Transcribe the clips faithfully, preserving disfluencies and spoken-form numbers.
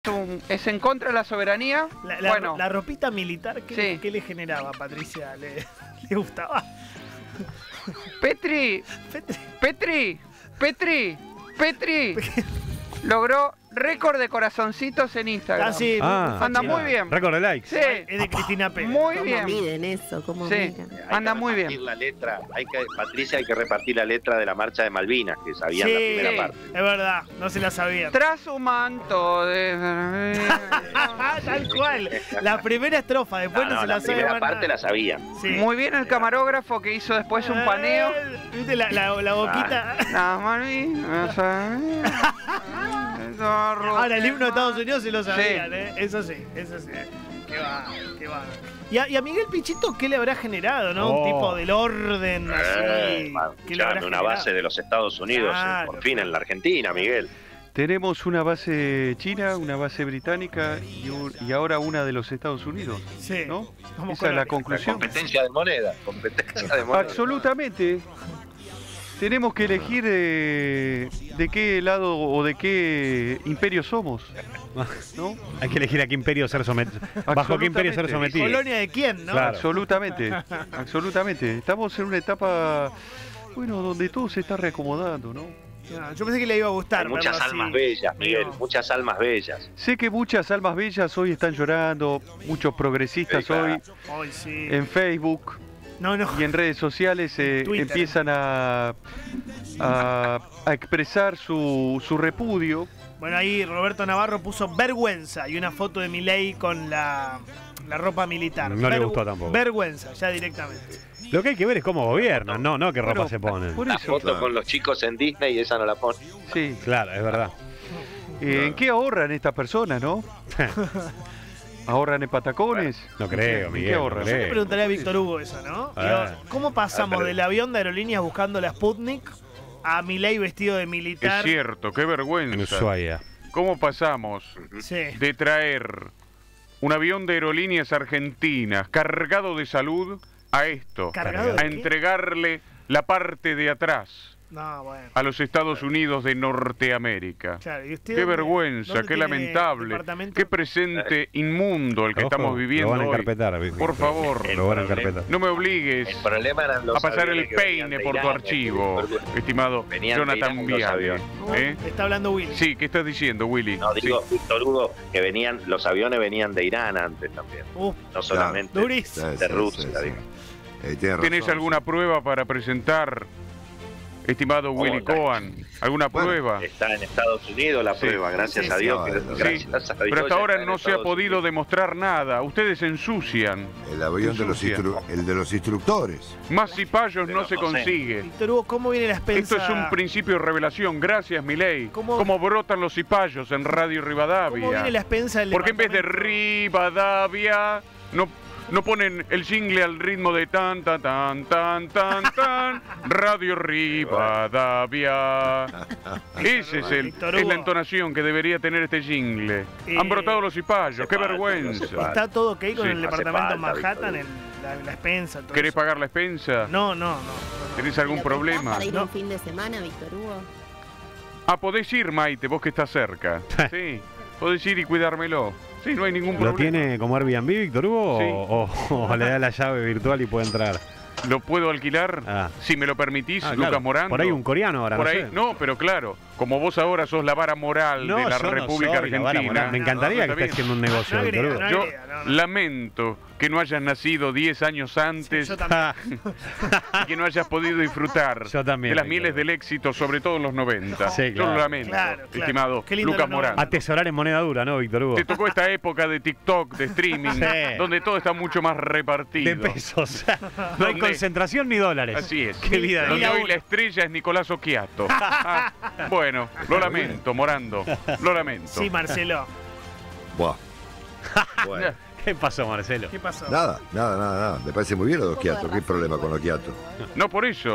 Un, es en contra de la soberanía. La, la, bueno, la ropita militar, ¿qué, sí. ¿qué le generaba a Patricia? ¿Le, le gustaba? Petri, Petri, Petri, Petri, Petri logró récord de corazoncitos en Instagram. Ah, sí, Ah, anda fachera. muy bien. Récord de likes. Sí, Es de Cristina Pérez. muy ¿Cómo bien. miden eso? ¿Cómo Sí, miden? anda muy repartir bien. La letra, hay que, Patricia, hay que repartir la letra de la marcha de Malvinas, que sabían Sí, la primera sí. parte. Es verdad, no se la sabía. Tras su manto de... Tal cual. La primera estrofa, después no, No, no, se la la sabe. primera más parte nada. la sabían. Sí. Muy bien el camarógrafo que hizo después un paneo. Eh, ¿Viste la, la, la boquita? La Malvinas, Ahora, el himno de Estados Unidos se lo sabían, Sí. ¿eh? Eso sí, eso sí. Qué va, qué va. Y a, y a Miguel Pichito, ¿qué le habrá generado, no? Oh. Un tipo del orden, así. Eh, ¿Qué le habrá escuchame, una generado? base de los Estados Unidos, Claro, eh, por fin en la Argentina, Miguel. Tenemos una base china, una base británica y, un- y ahora una de los Estados Unidos, Sí. ¿no? Como Esa es la colores. conclusión. Competencia de moneda, competencia de moneda. Absolutamente. Tenemos que elegir eh, de qué lado o de qué imperio somos, ¿no? Hay que elegir a qué imperio ser sometido. ¿Bajo qué imperio ser Absolutamente. sometido? ¿Colonia de quién, no? Claro. Absolutamente, absolutamente. Estamos en una etapa, bueno, donde todo se está reacomodando, ¿no? No, yo pensé que le iba a gustar. Hay muchas verlo así. almas bellas, Miguel, Medio- muchas almas bellas. Sé que muchas almas bellas hoy están llorando, muchos progresistas Sí, claro. hoy Ay, sí. en Facebook No, no. y en redes sociales eh, Twitter. empiezan a, a, a expresar su, su repudio. Bueno, ahí Roberto Navarro puso vergüenza y una foto de Milei con la, la ropa militar. No le gustó tampoco. Vergüenza, ya directamente. Lo que hay que ver es cómo gobiernan, no, no qué ropa Bueno, se ponen. Por La eso, foto con los chicos en Disney y esa no la pone. sí. Claro, es verdad. Eh, ¿En qué ahorran estas personas, no? ¿Ahorran en patacones? No ¿En creo, qué- Miguel, ¿En qué no ahorran? creo. Yo le preguntaría a Víctor Hugo eso, ¿no? Ah. Digo, ¿cómo pasamos Ah, pero- del avión de aerolíneas buscando la Sputnik a Milei vestido de militar? Es cierto, qué En vergüenza. Ushuaia. ¿Cómo pasamos Sí. de traer un avión de aerolíneas argentinas cargado de salud a esto? ¿Cargado de A qué? entregarle la parte de atrás No, bueno. a los Estados Unidos de Norteamérica. Claro, ¿y usted Qué dónde- vergüenza, dónde qué tiene lamentable, departamento? qué presente inmundo el que Ojo, estamos viviendo Lo van a hoy. encarpetar. Por favor, Lo van a problema- encarpetar. no me obligues El problema eran los a pasar el aviones que venían peine de por tu Irán, archivo, que- estimado Venían de Jonathan Irán los Viale. aviones. ¿Eh? Está hablando Willy. Sí, ¿qué estás diciendo, Willy? No, Sí. digo, Víctor Hugo, que venían, los aviones venían de Irán antes también, Uh, no solamente durísimo. de Rusia, digo. Eh, tiene ¿Tenés razón, alguna sí. prueba para presentar, estimado Willy Hola. Cohen? ¿Alguna Bueno, prueba? Está en Estados Unidos la Sí. prueba, gracias Sí, a sí. Dios. No, que- no, Sí, gracias a Dios pero hasta ya ahora está en no se ha Estados podido Unidos. demostrar nada. Ustedes ensucian. El avión de los, Ensucia. instru- el de los instructores. Más cipayos Pero no se no sé. consigue. Víctor Hugo, ¿cómo viene la expensa? Esto es un principio de revelación. Gracias, Milei. ¿Cómo- ¿Cómo brotan los cipayos en Radio ¿Cómo Rivadavia? viene la expensa del ¿Por qué en vez de departamento? Rivadavia no, no ponen el jingle al ritmo de tan, tan, tan, tan, tan, tan? Radio Rivadavia. Ese es, el, Víctor es la Hugo. entonación que debería tener este jingle. Eh, Han brotado los cipayos. se ¡Qué falta, vergüenza! se falta. ¿Está todo ok con Sí, el hace departamento falta, en Manhattan, Víctor. el- la, la expensa? Todo ¿Querés eso? pagar la expensa? No, no, no. ¿Tenés algún ¿Lo prestás problema? para ir No. un fin de semana, Víctor Hugo? Ah, podés ir, Maite, vos que estás cerca. Sí, podés ir y cuidármelo. Sí, no hay ningún ¿Lo problema. tiene como Airbnb, Víctor Hugo? Sí. O, o- o le da la llave virtual y puede entrar? ¿Lo puedo alquilar? Ah. Si me lo permitís, Ah, Lucas claro. Morando. Por ahí un coreano ahora, Por no ahí, sé. no, pero claro, como vos ahora sos la vara moral No, de la yo no República soy la vara Argentina. moral. Me encantaría No, que está esté bien. haciendo un negocio, No Víctor agrega, Hugo. no Yo agrega, no, no. lamento que no hayas nacido diez años antes Yo también. y que no hayas podido disfrutar Yo también, de las Víctor mieles Hugo. del éxito, sobre todo en los noventa. Sí, Yo claro. lo lamento, Claro, claro. estimado Qué lindo Lucas los Morán. noventa. Atesorar en moneda dura, ¿no, Víctor Hugo? Te tocó esta época de TikTok, de streaming, Sí. donde todo está mucho más repartido. De pesos. No hay ¿Dónde? concentración ni dólares. Así es. Qué vida de Donde mierda. hoy la estrella es Nicolás Occhiato. Ah, bueno, lo lamento, Morando. Lo lamento. Sí, Marcelo. Buah. Bueno. ¿Qué pasó, Marcelo? ¿Qué pasó? Nada, nada, nada, nada. Me parece muy bien los Occhiato. ¿Qué problema con Occhiato? No por eso.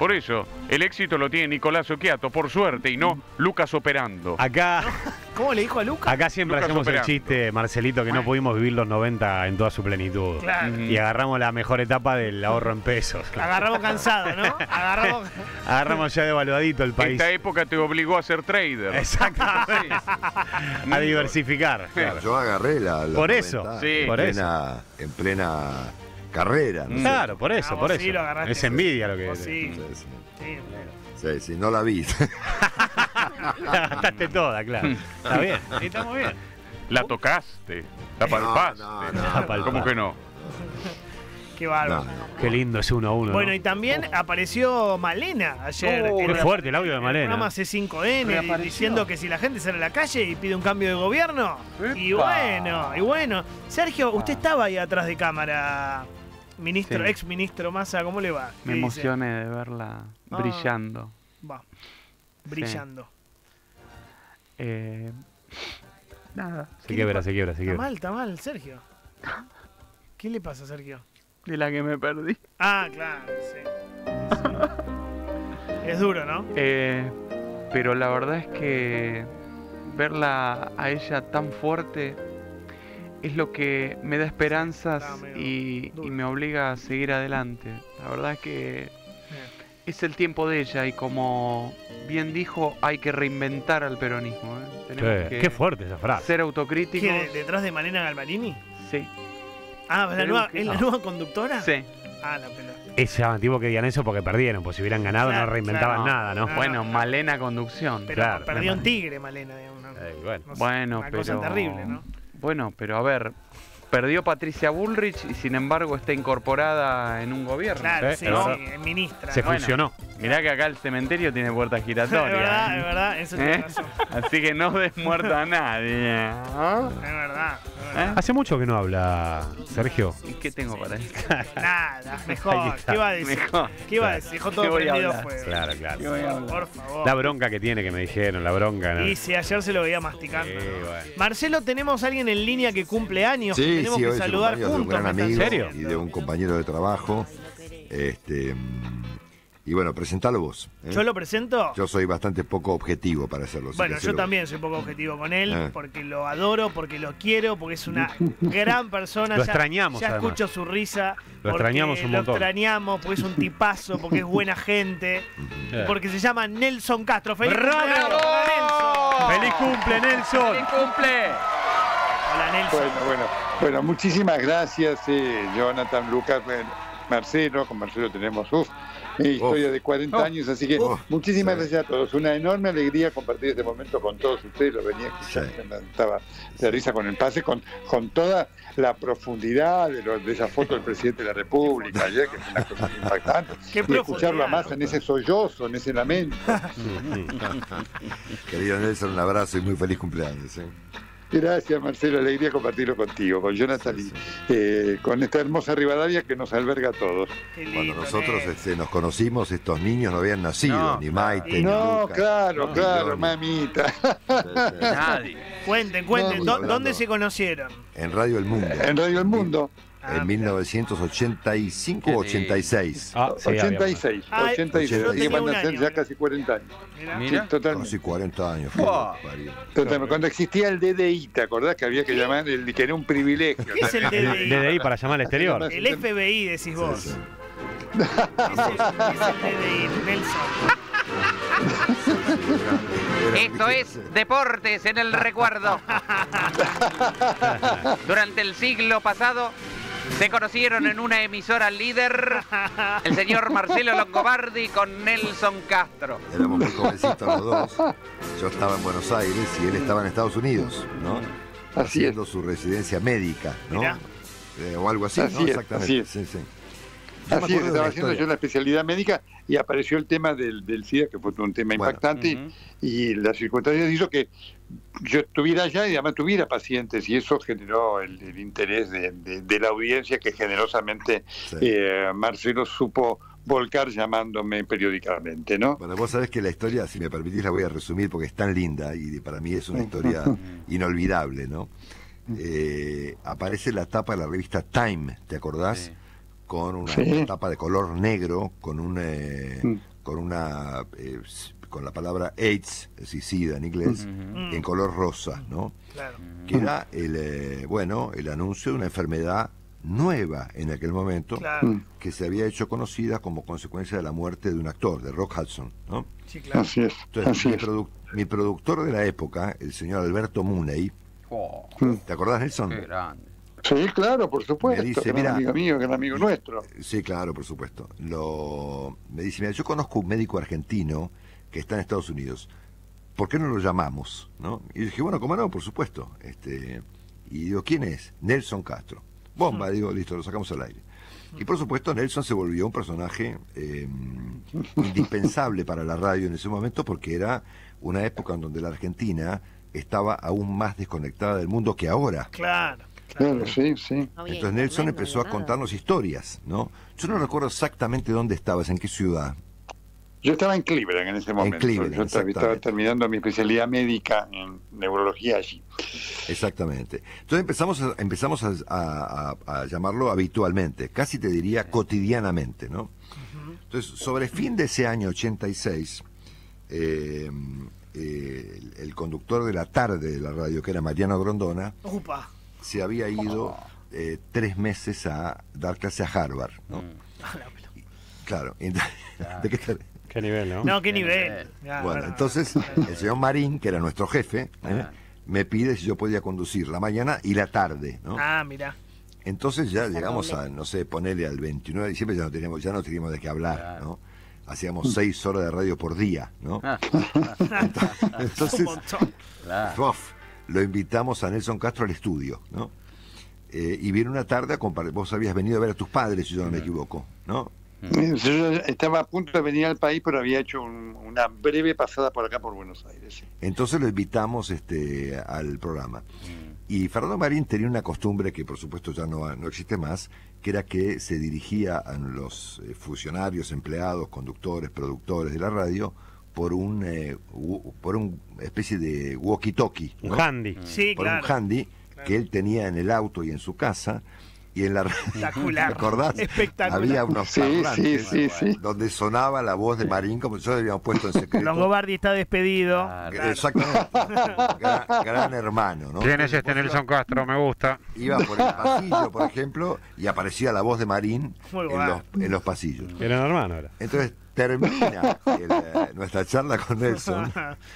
Por eso, el éxito lo tiene Nicolás Occhiato, por suerte, y no Lucas operando. Acá, ¿Cómo le dijo a Lucas? acá siempre Lucas hacemos operando. el chiste, Marcelito, que no pudimos vivir los noventa en toda su plenitud. Claro. Y agarramos la mejor etapa del ahorro en pesos. Agarramos cansado, ¿no? Agarramos. Agarramos ya devaluadito el país. Esta época te obligó a ser trader. Exactamente. A diversificar. claro. Yo agarré la. los Por eso, noventa sí. en por plena, en plena carrera. ¿no? Claro, por eso, Ah, por vos eso. sí lo agarraste. Es envidia lo que Vos sí. Sí, sí. Sí. Sí, sí, no la vi. La gastaste toda, claro. Está bien, sí, estamos bien. La tocaste, la palpaste. no, no, La palpaste. ¿Cómo que no? Qué bárbaro. No, no. Qué lindo ese uno a uno. Bueno, ¿no? y también apareció Malena ayer. Oh, en Qué la- fuerte el audio de en el programa Malena. C cinco N, Reapareció. diciendo que si la gente sale a la calle y pide un cambio de gobierno. Y Epa. bueno, y bueno. Sergio, usted estaba ahí atrás de cámara. Ministro, Sí. ex ministro Massa, ¿cómo le va? Me ¿Qué dice? emocioné de verla Ah. brillando. Va, brillando. Eh, nada, Se quiebra, se quiebra, se Está quiebra. mal, está mal, Sergio. ¿Qué le pasa, Sergio? de la que me perdí. Ah, claro, sí. Sí. Es duro, ¿no? Eh, pero la verdad es que verla a ella tan fuerte es lo que me da esperanzas Está medio y, duro. y me obliga a seguir adelante. La verdad es que es el tiempo de ella y como bien dijo, hay que reinventar al peronismo. ¿eh? Tenemos Sí, que Qué fuerte esa frase. ser ¿Qué, autocríticos. de- detrás de Malena Galmarini? Sí, Ah, ¿la Tenemos nueva, que- ¿es la no. nueva conductora? sí. Ah, la pelota. Es llamativo que digan eso porque perdieron, pues si hubieran ganado Claro, no reinventaban claro. nada, ¿no? Ah, Bueno, no. Malena conducción. Pero Claro, perdió es un tigre, Malena, digamos. ¿no? Eh, bueno. No sé, Bueno, una pero... cosa terrible, ¿no? Bueno, pero a ver, perdió Patricia Bullrich y sin embargo está incorporada en un gobierno. Claro, Sí, sí, es verdad. sí, es ministra. Se Bueno, fusionó. Mirá que acá el cementerio tiene puertas Es giratorias. verdad, ¿eh? es verdad, eso ¿Eh? tiene razón. Así que no des muerto a nadie. ¿Ah? Es verdad, es ¿Eh? verdad. Hace mucho que no habla Sergio. ¿Y qué tengo para decir? Nada, Ahí mejor. está. ¿Qué iba a decir? Mejor. ¿Qué iba a Claro. decir? Dejó ¿Qué todo voy a prendido a hablar? fuego. Claro, claro. ¿Qué voy a hablar? Por favor. La bronca que tiene, que me dijeron, la bronca. ¿no? Y si ayer se lo veía masticando. Sí, ¿no? bueno. Marcelo, tenemos a alguien en línea que cumple años. que Sí, tenemos sí, que hoy es el saludar cumpleaños de un juntos. gran me están amigo ¿En serio? y diciendo. de un compañero de trabajo. Este, mm, y bueno, presentalo vos. ¿eh? ¿Yo lo presento? Yo soy bastante poco objetivo para hacerlo. así Bueno, que yo hacelo también soy poco objetivo con él, Ah. porque lo adoro, porque lo quiero, porque es una gran persona. Lo Ya- extrañamos, Ya además. escucho su risa. Lo porque extrañamos un Lo montón. extrañamos, porque es un tipazo, porque es buena gente, Eh. porque se llama Nelson Castro. ¡Feliz ¡Bravo! cumpleaños para Nelson! ¡Feliz cumple, Nelson! ¡Feliz cumple! Hola, Nelson. Bueno, bueno, bueno, muchísimas gracias, eh, Jonathan, Lucas, eh, Marcelo. Con Marcelo tenemos uf, una historia de cuarenta Uf. años, así que Uf. muchísimas Sí. gracias a todos. Una enorme alegría compartir este momento con todos ustedes. Lo venía escuchando, Sí. me estaba de risa con el pase, con, con toda la profundidad de, lo- de esa foto del presidente de la República ayer, que fue una cosa muy impactante. Qué Y escucharlo profundidad, a Massa en ese sollozo, en ese lamento. Querido Nelson, un abrazo y muy feliz cumpleaños. ¿eh? Gracias, Marcelo. Alegría compartirlo contigo, con Jonathan y eh, con esta hermosa Rivadavia que nos alberga a todos. Qué Cuando lindo, nosotros Nelson. este, nos conocimos, estos niños no habían nacido, No, ni Maite, ni No, Lucas. claro, No, claro, Johnny. mamita. Sí, sí. Nadie. Cuenten, cuenten, No, ¿dó- hablando. ¿dónde se conocieron? En Radio El Mundo. En Radio El Mundo. Ah, En mil novecientos ochenta y cinco o ochenta y seis. Ah, sí, ochenta y habíamos- seis, Ah, ochenta y seis, yo así que tenía van un a ser año. ya casi cuarenta años. mirá. Mira. Sí, totalmente. Casi cuarenta años. Wow. Parió. Totalmente. Cuando existía el D D I, ¿te acordás que había que llamar, el, que era un privilegio? ¿Qué es el D D I? Desde ahí para llamar al exterior. El F B I, decís vos. Sí, sí. ¿Qué es el, qué es el D D I, Nelson? Esto es Deportes en el Recuerdo. Durante el siglo pasado se conocieron en una emisora líder el señor Marcelo Longobardi con Nelson Castro. Éramos muy jovencitos los dos. Yo estaba en Buenos Aires y él estaba en Estados Unidos, ¿no? Así es. Haciendo su residencia médica, ¿no? Mirá. Eh, o algo así, Así ¿no? es, Exactamente. así es. Sí, sí. Yo me Así acuerdo es, de estaba una haciendo yo historia. la especialidad médica y apareció el tema del, del SIDA, que fue un tema Bueno. impactante, Ujú. y las circunstancias hizo que yo estuviera allá y además tuviera pacientes, y eso generó el, el interés de, de- de la audiencia que generosamente Sí. eh, Marcelo supo volcar llamándome periódicamente, ¿no? Bueno, vos sabés que la historia, si me permitís, la voy a resumir porque es tan linda y para mí es una historia inolvidable, ¿no? Eh, aparece la tapa de la revista Time, ¿te acordás? Sí. Con una, Sí. una tapa de color negro, con un eh, Mm. con una eh, con la palabra AIDS, es decir, SIDA en inglés, Mm. en color rosa, ¿no? Claro. Que era el eh, bueno el anuncio de una enfermedad nueva en aquel momento, Claro. que se había hecho conocida como consecuencia de la muerte de un actor, de Rock Hudson, ¿no? Sí, claro. Así es, Entonces, así mi, es. produ- mi productor de la época, el señor Alberto Mooney, Oh, ¿te acordás, Nelson? qué grande. Sí, claro, por supuesto. Me dice, gran mira- amigo mío, gran amigo nuestro. Sí, claro, por supuesto. Lo... Me dice, mira, yo conozco un médico argentino que está en Estados Unidos. ¿Por qué no lo llamamos? ¿No? Y dije, bueno, ¿cómo no? Por supuesto. Este... Y digo, ¿quién es? Nelson Castro. Bomba, digo, listo, lo sacamos al aire. Y por supuesto, Nelson se volvió un personaje eh, indispensable para la radio en ese momento, porque era una época en donde la Argentina estaba aún más desconectada del mundo que ahora. Claro. Claro, sí, sí. No había Entonces Nelson internet, no empezó a había nada. contarnos historias, ¿no? Yo no recuerdo exactamente dónde estabas, en qué ciudad. Yo estaba en Cleveland en ese momento. Cleveland, Yo estaba exactamente. terminando mi especialidad médica en neurología allí. Exactamente. Entonces empezamos a, empezamos a, a- a- a llamarlo habitualmente, casi te diría cotidianamente, ¿no? Entonces, sobre fin de ese año ochenta y seis, eh, eh, el, el conductor de la tarde de la radio, que era Mariano Grondona, Upa. se había ido eh, tres meses a dar clase a Harvard, ¿no? Ah, la pelota. Claro. y entonces- ¿de qué te- Qué nivel, ¿no? No, qué Qué nivel. nivel. Ya, Bueno, bueno. entonces el señor Marín, que era nuestro jefe, ¿eh? me pide si yo podía conducir la mañana y la tarde, ¿no? Ah, mira. Entonces ya llegamos a, no sé, ponerle al veintinueve de diciembre, ya no teníamos, ya no teníamos de qué hablar, Claro. ¿no? Hacíamos seis horas de radio por día, ¿no? Ah, Un Entonces, montón. claro. uf, lo invitamos a Nelson Castro al estudio, ¿no? Eh, y viene una tarde a compartir, vos habías venido a ver a tus padres, si yo no me equivoco, ¿no? Eh, Yo estaba a punto de venir al país, pero había hecho un- una breve pasada por acá, por Buenos Aires. sí. Entonces lo invitamos este, al programa. Y Fernando Marín tenía una costumbre que por supuesto ya no, no existe más, que era que se dirigía a los eh, funcionarios, empleados, conductores, productores de la radio por un eh, wu- por una especie de walkie-talkie, Un ¿no? handy. Sí, por claro. un handy que él tenía en el auto y en su casa. Y en la radio, Espectacular. ¿te acordás? Espectacular. Había unos Sí, parlantes sí, sí, sí. donde sonaba la voz de Marín, como yo habíamos puesto en secreto. Longobardi está despedido. Claro. Exactamente. Gran, gran hermano, ¿no? ¿Quién es este Nelson Castro? Me gusta. Iba por el pasillo, por ejemplo, y aparecía la voz de Marín Muy en bueno. los, en los pasillos. Era hermano, era. Entonces termina el, eh, nuestra charla con Nelson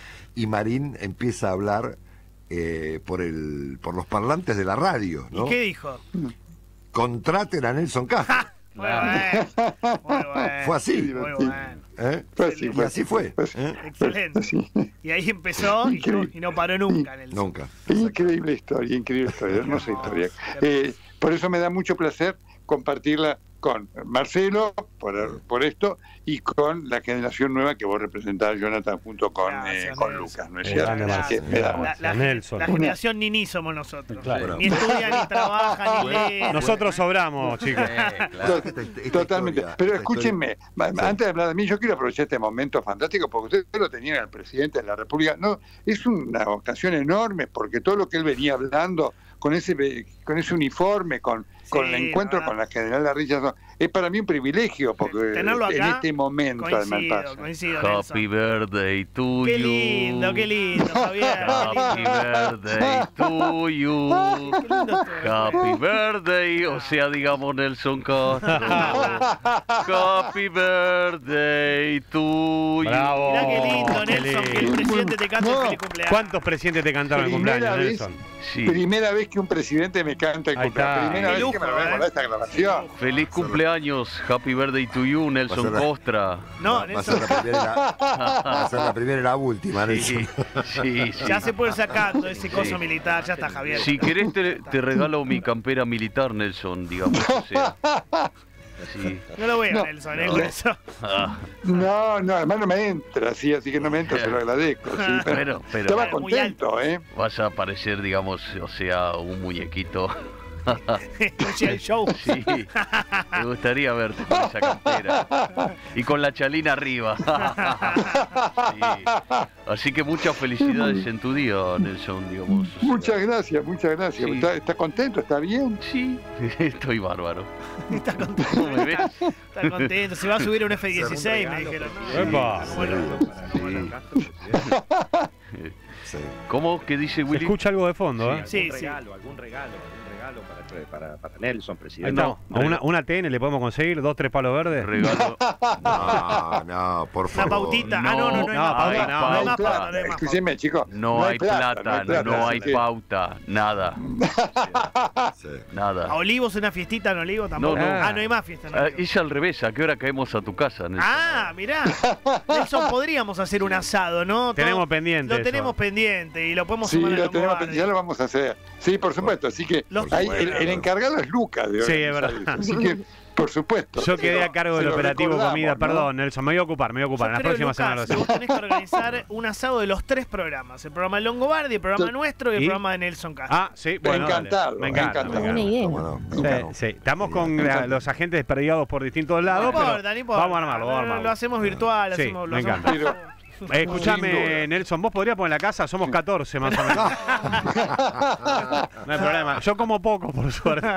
y Marín empieza a hablar eh, por el por los parlantes de la radio, ¿no? ¿Y qué dijo? Contraten a Nelson Castro. Muy bueno. Muy bueno. Fue así. Muy bueno. ¿eh? Fue así, Y fue así fue. Fue así. ¿eh? Excelente. Sí. Y ahí empezó y no, y no paró nunca en el Nunca. Increíble historia, increíble historia, hermosa historia. Eh, por eso me da mucho placer compartirla con Marcelo, por, por esto, y con la generación nueva que vos representás, Jonathan, junto con, Gracias, eh, con Nelson. Lucas, ¿no es Eh, cierto? grande Así que Marcelo. me da- La, la- Nelson. la generación Nini somos nosotros. Claro. Ni estudia, ni trabaja, ni lee. Nosotros sobramos, chicos. Eh, claro. Esta- esta Totalmente. historia- Pero esta escúchenme, ma- Sí. antes de hablar de mí, yo quiero aprovechar este momento fantástico porque ustedes lo tenían al presidente de la República. No, es una ocasión enorme porque todo lo que él venía hablando con ese con ese uniforme, con, con el Sí, encuentro la con la verdad. general Richardson, es para mí un privilegio porque Tenerlo en acá, este momento además Coincido, pasa. coincido, Happy Nelson. birthday to Qué you. lindo, qué lindo, Javier. Happy birthday to you. Qué lindo esto. Happy birthday, o sea, digamos Nelson Castro. Happy birthday to you. Bravo. Mirá qué lindo, Qué Nelson, que el lindo. presidente te cante No. el feliz cumpleaños. ¿Cuántos presidentes te cantaron el Primera cumpleaños, vez. Nelson? Sí. Primera vez que un presidente me canta el Ahí cumpleaños. está. Primera Qué vez lujo, que me lo veo ¿eh? con esta grabación. Feliz cumpleaños, happy birthday to you, Nelson Va a ser- Costra. No, Va a ser Nelson, la primera y la, va a ser la primera y la última, Sí, Nelson. sí, sí. ya se puede ir sacando ese coso Sí. militar. Ya está, Javier. Si querés te, te regalo mi campera militar, Nelson, digamos, o sea. Sí. No lo veo, No. Nelson, eh, con eso. Ah, No, no, además no me entra, sí, así que no me entra, se lo agradezco. Sí, pero Bueno, pero estaba Muy contento, ¿eh? vas a parecer, digamos, o sea, un muñequito. Escuché el show. Sí, me gustaría verte con esa campera. Y con la chalina arriba. Sí. Así que muchas felicidades en tu día, Nelson, digamos. Muchas gracias, muchas gracias. Sí. ¿Está, está contento? ¿Está bien? Sí, estoy bárbaro. Está contento. ¿Cómo me ves? Está contento. Se va a subir a un F dieciséis, me dijeron. No, Epa. ¿cómo no? Sí. Sí. ¿Cómo? ¿Qué dice Se Willy? escucha algo de fondo, ¿eh? Sí, algún sí. regalo, algún regalo, algún regalo para, para, para Nelson, Ahí presidente. está. ¿A una, una T N le podemos conseguir? ¿Dos, tres palos verdes? Regalo. No, no, por Una favor. pautita. Ah, no, no, no hay No, más pauta, pauta. no, No hay pauta. más pauta. No hay más Escúcheme, chicos. No, hay plata, no hay así que- pauta, nada. Sí. Nada. ¿A Olivos una fiestita en Olivo tampoco? No, no. Ah, no hay más fiesta en Ah, Olivo. es al revés, ¿a qué hora caemos a tu casa, Nelson? Ah, mirá. Nelson, podríamos hacer un asado, ¿no? Tenemos Todo- pendiente Lo eso. tenemos pendiente y lo podemos Sí, sumar a lo los tenemos, Longobardi. ya lo vamos a hacer. Sí, por supuesto. Así que Los- ahí el, el encargado es Lucas. De Sí, es organizar verdad. eso. Así que, por supuesto. Yo quedé a cargo Se del lo operativo recordamos, comida. ¿no? Perdón, Nelson, me voy a ocupar, me voy a ocupar. Yo En la creo, próxima Lucas, semana lo que vos hacemos. tenés que organizar un asado de los tres programas. El programa de Longobardi, el programa Sí. nuestro y el ¿Y? programa de Nelson Castro. Ah, sí, bueno. Encantado, dale. Me encanta, encantado. me Buena encanta. idea. Bueno, Sí, bueno. sí. Estamos con la- los agentes desperdigados por distintos No lados, importa, pero no importa. vamos a armarlo, vamos a Lo- Lo armarlo. hacemos virtual, Sí, hacemos, lo me hacemos encanta. todo. Eh, escuchame, Sin duda. Nelson, ¿vos podrías poner la casa? Somos catorce más o menos. No hay problema. Yo como poco, por suerte.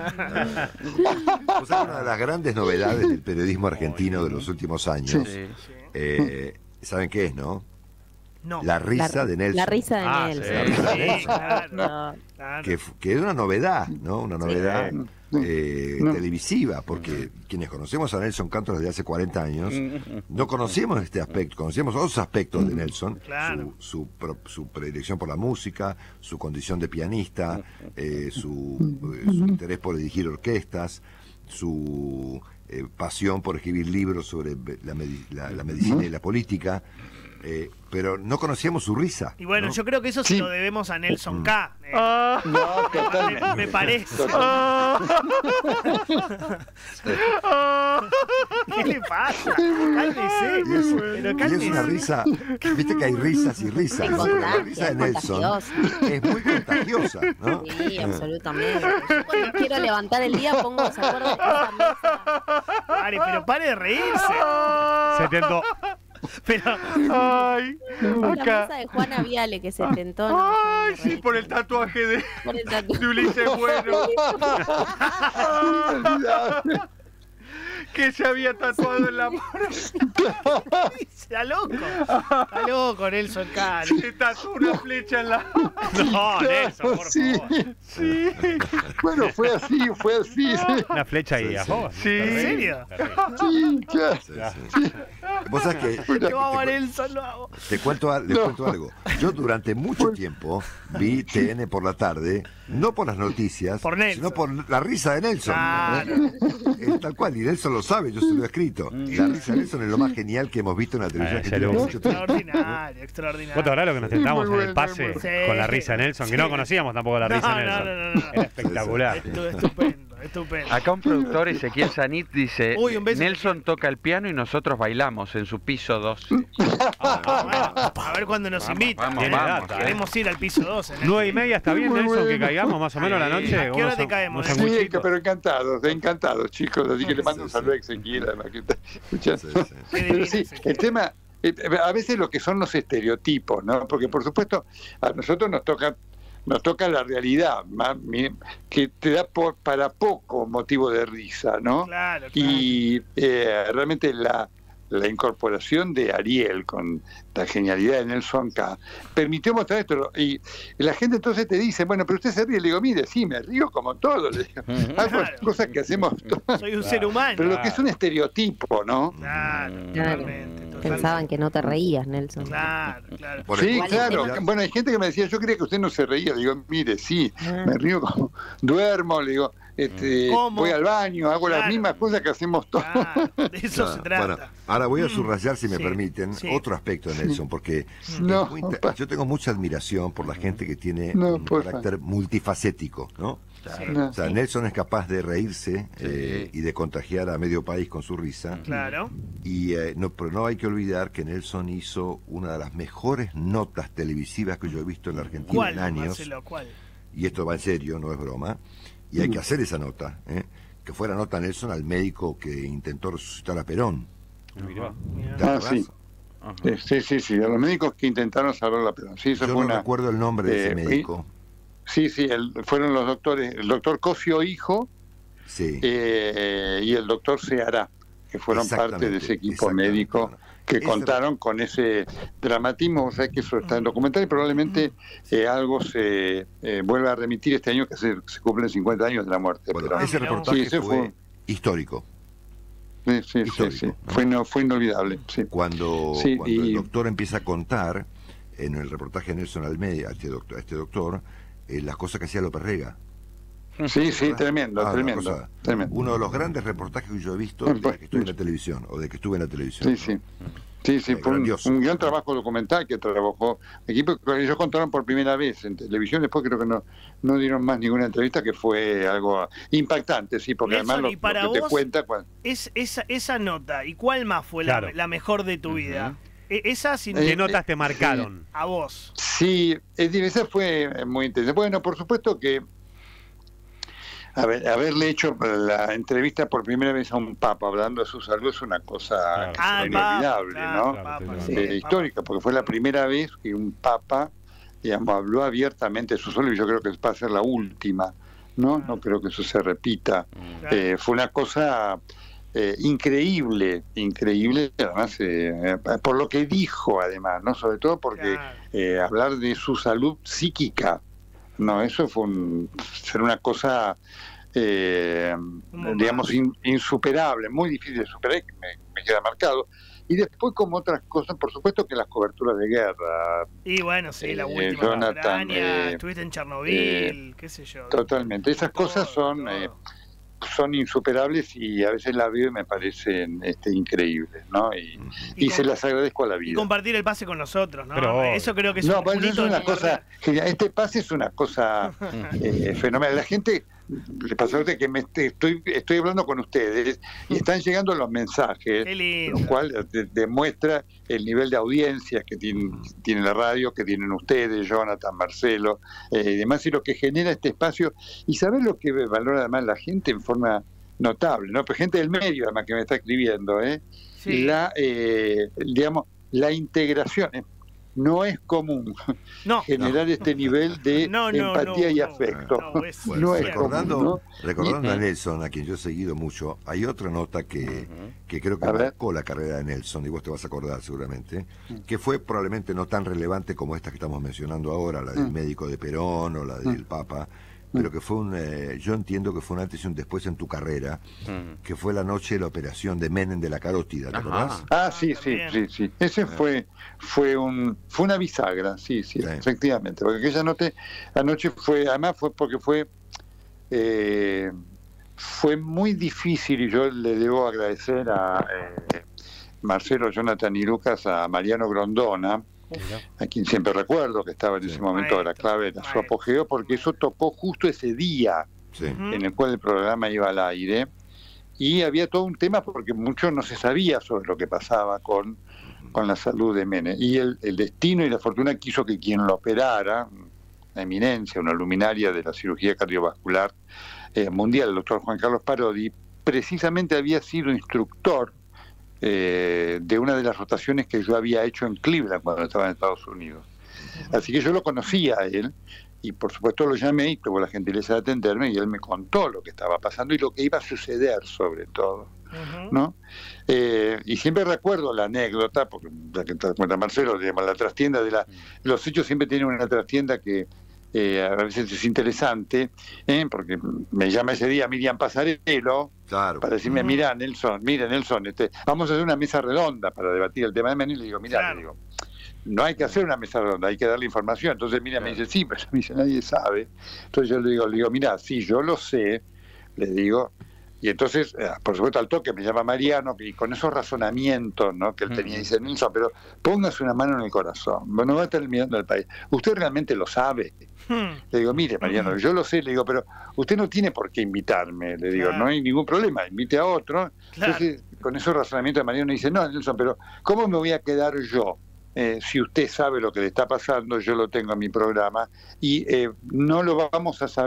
O sea, una de las grandes novedades del periodismo argentino de los últimos años, Sí. eh, ¿saben qué es, no? No. La risa La- de Nelson. La risa de Ah, Nelson. sí. Sí, claro. No. claro. Que, f- que es una novedad, ¿no? Una novedad eh, No. televisiva, porque quienes conocemos a Nelson Castro desde hace cuarenta años, no conocíamos este aspecto, conocíamos otros aspectos de Nelson, Claro. su, su, pro- su predilección por la música, su condición de pianista, eh, su, eh, su interés por dirigir orquestas, su eh, pasión por escribir libros sobre la, medi- la- la medicina y la política, eh, pero no conocíamos su risa. Y bueno, ¿no? yo creo que eso se Sí. lo debemos a Nelson K. eh. No, me, totalmente. me parece. ¿Qué le pasa? Cálmese. Y es, Pero y es cálmese. una risa, viste que hay risas y risas, Es ¿no? Pero la contagiosa, risa de es Nelson contagiosa. es muy contagiosa, ¿no? Sí, absolutamente. Yo cuando quiero levantar el día pongo, ¿se acuerdan de esa mesa? Pare, pero pare de reírse. Se tentó. Pero, Ay, La acá. mesa de Juana Viale que se tentó. No, Ay, sí, por el tatuaje de, por el tatu- de Ulises Bueno, que se había tatuado en la mano. está loco. Está loco, Nelson K. Se tatuó una flecha en la No, Nelson, por Sí. favor. Sí. Bueno, fue así, fue así. Sí, Una flecha ahí Sí, a sí. vos. Sí. Terrible, ¿En serio? terrible. sí, claro. Sí, sí. Vos sabés que te, Lo hago a te- Nelson, lo hago. te cuento, a- les No. cuento algo. Yo durante mucho tiempo vi T N por la tarde, no por las noticias, Por Nelson. sino por la risa de Nelson. Claro. Es tal cual, y Nelson lo sabe, yo se lo he escrito. La risa de Nelson es lo más genial que hemos visto en la televisión Ah, argentina ya lo- mucho tiempo. Extraordinario, extraordinario. ¿Vos te acordás lo que nos sentamos Muy en el bueno, pase muy bueno. con la risa de Nelson? Que no Sí. conocíamos tampoco la risa No, de no, Nelson. no, no, no. Era espectacular. Estu- Estupendo, estupendo. Acá un productor, Ezequiel Sanit, dice: Uy, un beso. Nelson toca el piano y nosotros bailamos en su piso doce. Ah, bueno, a ver cuándo nos Vamos, invita. vamos, Queremos- vamos, eh. Queremos ir al piso doce. ¿no? Nueve y media, ¿está bien, Muy Nelson, que bueno. caigamos más o menos a la noche? ¿A qué hora Unos- te caemos, unos Nelson? Sí, sanguchitos. pero encantados, encantados, chicos. Así que le mando un Sí, saludo a sí. Ezequiel, además, que está escuchando. Sí, sí. Qué Pero divino, sí, Ezequiel. el tema, eh, a veces lo que son los estereotipos, ¿no? Porque por supuesto a nosotros nos toca nos toca la realidad, ma- mi- que te da por, para poco motivo de risa, ¿no? Claro, claro. Y eh, realmente la, la incorporación de Ariel con la genialidad de Nelson K permitió mostrar esto. Y la gente entonces te dice, bueno, pero usted se ríe. Le digo, mire, sí, me río como todo. Le digo, hago Claro. cosas que hacemos todos. Soy un ser humano. Pero lo que es un estereotipo, ¿no? Claro, Claro. totalmente, totalmente. Pensaban que no te reías, Nelson. Claro, claro. Por Sí, ejemplo, claro. ya- Bueno, hay gente que me decía, yo creía que usted no se reía. Le digo, mire, sí, Ah. me río como duermo, le digo, este, ¿Cómo? voy al baño, hago las Claro. mismas cosas que hacemos todos. Claro, de eso Claro, se trata. bueno, ahora voy a subrayar, si me Sí, permiten, sí. otro aspecto de Nelson, porque No, es muy inter- pa- yo tengo mucha admiración por la gente que tiene No, un porfa. carácter multifacético, ¿no? No. O sea, Nelson es capaz de reírse eh, y de contagiar a medio país con su risa. Claro. Y eh, no, pero no hay que olvidar que Nelson hizo una de las mejores notas televisivas que yo he visto en la Argentina ¿Cuál, en años. Marcelo? ¿Cuál? Y esto va en serio, no es broma. y hay que hacer esa nota, ¿eh? Que fue la nota Nelson al médico que intentó resucitar a Perón. Mirá. ¿Te Ah, acordás? sí. Eh, Sí, sí, sí, a los médicos que intentaron salvar la Perón. Sí, eso Yo fue no una, recuerdo el nombre de ese eh, médico. Sí, sí, el- fueron los doctores, el doctor Cosio Hijo Sí. eh, y el doctor Ceará, que fueron parte de ese equipo exactamente, médico bueno. que Ese- contaron con ese dramatismo. O sea, que eso está en documental y probablemente eh, algo se eh, vuelva a remitir este año, que se, se cumplen cincuenta años de la muerte. Bueno, pero- ese mira, reportaje sí, ese fue, fue- histórico. Sí, sí, sí, histórico, sí. ¿no? Fue, no, fue inolvidable. Sí. Cuando, Sí, cuando y- el doctor empieza a contar en el reportaje de Nelson Almeida a este doctor, a este doctor eh, las cosas que hacía López Rega. Sí, sí, tremendo, Ah, una tremendo, cosa- tremendo. Uno de los grandes reportajes que yo he visto Bueno, desde que estuve en la televisión, o de que estuve en la televisión. Sí, sí. Sí, sí, Eh, fue un, grandioso. un gran trabajo documental que trabajó equipo que ellos contaron por primera vez en televisión, después creo que no, no dieron más ninguna entrevista, que fue algo impactante, sí, porque Nelson, además lo, y para lo que vos- te cuenta cuando, Es, esa, esa nota, ¿y cuál más fue la- Claro. la, mejor de tu vida? E- esa sin Eh, ¿Qué eh, notas te marcaron? a vos. sí, es decir, esa fue muy interesante. Bueno, por supuesto que haber, haberle hecho la entrevista por primera vez a un papa hablando de su salud es una cosa Claro. que Ah, es el papa, inolvidable, claro, ¿no? el papa, Claro, sí, Eh, el papa. histórica, porque fue la primera vez que un papa, digamos, habló abiertamente de su salud, y yo creo que va a ser la última, ¿no? No creo que eso se repita. Claro. Eh, fue una cosa eh, increíble, increíble, además, eh, eh, por lo que dijo, además, ¿no? Sobre todo porque Claro. eh, hablar de su salud psíquica, no, eso fue un, ser una cosa, eh, bombazo. digamos, in- insuperable, muy difícil de superar, que me, me queda marcado. Y después, como otras cosas, por supuesto que las coberturas de guerra, Y bueno, sí, la Eh, última Jonathan, Ucrania, eh, estuviste en Chernobyl, qué sé yo. totalmente. Esas Todo, cosas son... todo. eh, son insuperables y a veces las veo y me parecen este, increíbles, ¿no? Y, Y y con- se las agradezco a la Y vida. compartir el pase con nosotros, ¿no? Pero- Eso creo que es No, un, bueno, un eso hito es una de tu cosa carrera. genial. Este pase es una cosa eh, fenomenal. La gente, le pasa a usted que me este- estoy, estoy hablando con ustedes y están llegando los mensajes, Qué lindo. lo cual de- demuestra el nivel de audiencia que tiene, tiene la radio, que tienen ustedes, Jonathan, Marcelo, eh, y demás, y lo que genera este espacio. Y saber lo que valora además la gente en forma notable, ¿no? Pero gente del medio además que me está escribiendo, ¿eh? Sí. La, eh, digamos, la integración. eh, No es común No, generar este nivel de No, no, empatía no, y no. afecto. no, es Bueno, No es recordando, común, ¿no? recordando a Y- Nelson, a quien yo he seguido mucho, hay otra nota que, que creo que A ver. marcó la carrera de Nelson, y vos te vas a acordar seguramente, que fue probablemente no tan relevante como esta que estamos mencionando ahora, la del Mm. médico de Perón o la del Papa, pero que fue un, eh, yo entiendo que fue un antes y un después en tu carrera, que fue la noche de la operación de Menem de la carótida, ¿te Ajá. acordás? Ah, sí, sí, también. sí, sí. Ese fue fue un fue una bisagra, sí, sí, Sí. efectivamente. Porque aquella noche, anoche fue, además fue porque fue eh, fue muy difícil y yo le debo agradecer a eh, Marcelo, Jonathan y Lucas, a Mariano Grondona, a quien siempre recuerdo que estaba en ese momento de la clave de su Maestro. apogeo, porque eso topó justo ese día Sí. Ujú. en el cual el programa iba al aire y había todo un tema porque mucho no se sabía sobre lo que pasaba con, con la salud de Menem y el, el destino y la fortuna quiso que quien lo operara, una eminencia, una luminaria de la cirugía cardiovascular eh, mundial, el doctor Juan Carlos Parodi, precisamente había sido instructor eh, de una de las rotaciones que yo había hecho en Cleveland cuando estaba en Estados Unidos. Así que yo lo conocía a él y por supuesto lo llamé y tuvo la gentileza de atenderme y él me contó lo que estaba pasando y lo que iba a suceder sobre todo, Ujú. ¿no? Eh, y siempre recuerdo la anécdota, porque la que te cuenta Marcelo, digamos, la trastienda de la, los hechos siempre tienen una trastienda que eh, a veces es interesante, ¿eh? Porque me llama ese día Miriam Pasarello Claro. para decirme, Ujú. mira Nelson, mira Nelson, este, vamos a hacer una mesa redonda para debatir el tema de Menem, y le digo, mira, Claro. le digo, no hay que hacer una mesa redonda, hay que darle información. Entonces, mira, me dice, sí, pero me dice, nadie sabe. Entonces yo le digo, le digo, mira, sí, yo lo sé, le digo, y entonces, eh, por supuesto, al toque me llama Mariano, y con esos razonamientos, ¿no?, que él tenía, dice, Nelson, pero póngase una mano en el corazón, no va a estar mirando al país. Usted realmente lo sabe. Hmm. Le digo, mire, Mariano, yo lo sé, le digo, pero usted no tiene por qué invitarme, le digo, Claro. no hay ningún problema, invite a otro. Claro. Entonces, con esos razonamientos de Mariano dice, no, Nelson, pero ¿cómo me voy a quedar yo? Eh, si usted sabe lo que le está pasando, yo lo tengo en mi programa y eh, no lo vamos a saber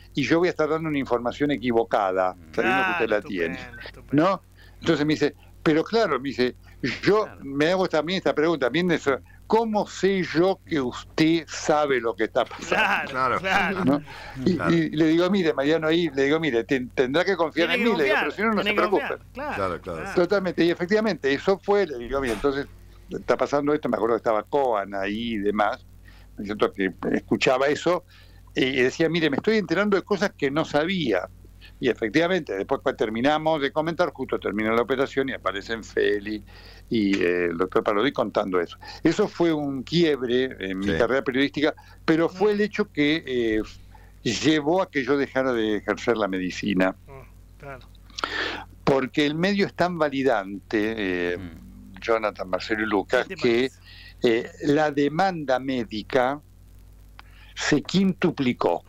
y yo voy a estar dando una información equivocada, sabiendo que usted la tiene. ¿No? Entonces me dice, pero claro, me dice, yo me hago también esta pregunta, también eso, ¿cómo sé yo que usted sabe lo que está pasando? Claro, claro. ¿No? Y, Claro. y le digo, mire, Mariano, ahí, le digo, mire, ten- tendrá que confiar Tiene en que mí, le digo, confiar, pero si no, no se tiene que preocupe. confiar. Claro, Claro, claro. claro. Totalmente, y efectivamente, eso fue, le digo, mire, entonces está pasando esto, me acuerdo que estaba Coan ahí y demás, me siento que escuchaba eso, y decía, mire, me estoy enterando de cosas que no sabía. Y efectivamente, después cuando terminamos de comentar, justo terminó la operación y aparecen Feli y eh, el doctor Parodi contando eso. Eso fue un quiebre en mi Sí. carrera periodística, pero fue el hecho que eh, llevó a que yo dejara de ejercer la medicina. Claro. Porque el medio es tan validante, eh, Jonathan, Marcelo y Lucas, ¿Qué te que eh, la demanda médica se quintuplicó.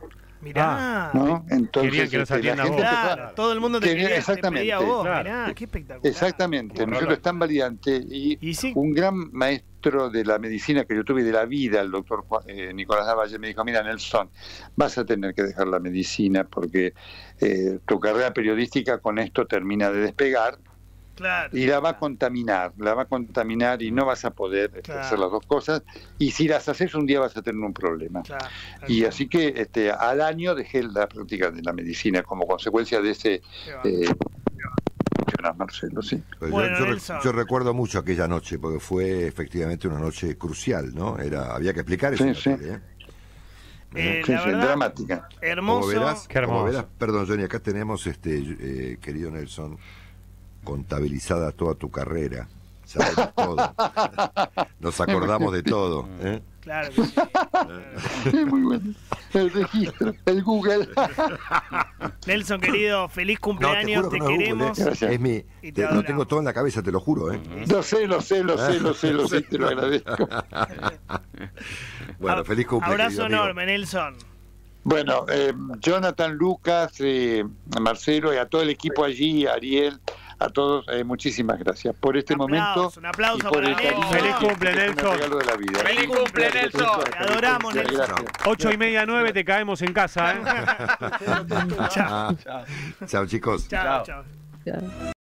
Mirá. ¿no? Entonces, Querían que los este, la atienda gente vos. empezó a- Claro, todo el mundo te, Quería- quería, te exactamente, pedía a vos. claro. Mirá, qué espectacular. Exactamente, Como nosotros es tan valiente y, Y sí. un gran maestro de la medicina que yo tuve y de la vida, el doctor Juan- eh, Nicolás Lavalle, me dijo, mira Nelson, vas a tener que dejar la medicina porque eh, tu carrera periodística con esto termina de despegar Claro. y la va a contaminar, la va a contaminar y no vas a poder este, Claro. hacer las dos cosas y si las haces un día vas a tener un problema. Claro. Y así que este, al año dejé la práctica de la medicina como consecuencia de ese... Qué va. Eh, Marcelo, sí. Pues Bueno, yo, yo re- Nelson. yo recuerdo mucho aquella noche, porque fue efectivamente una noche crucial, ¿no? Era, había que explicar eso. Sí, en la sí. tele, ¿eh? Eh, Sí, la sí, verdad, dramática. Como hermoso. verás, Qué hermoso. como verás, perdón, Johnny, acá tenemos, este, eh, querido Nelson, contabilizada toda tu carrera. Sabemos todo. Nos acordamos de todo. ¿eh? Claro que sí. Sí, muy bueno. El registro, el Google. Nelson, querido, feliz No, te cumpleaños, juro te, que no es Google, queremos. ¿eh? Gracias. Es mi, Y te te- lo adoramos. tengo todo en la cabeza, te lo juro, ¿eh? Lo sé, lo sé, lo sé, lo sé, lo sé, te lo agradezco. Bueno, feliz cumpleaños. Abrazo enorme, Nelson. Bueno, eh, Jonathan, Lucas, eh, Marcelo y a todo el equipo allí, Ariel, a todos, eh, muchísimas gracias por este Un momento. aplauso, un aplauso y por para el cariño Nelson. Feliz que- cumple, que es un Nelson. regalo de la vida. ¡Feliz cumple, Nelson! Te adoramos, Nelson. Gracias. Ocho y media, nueve, te caemos en casa, ¿eh? Chao. Chao, chicos. Chao, chao. Claro.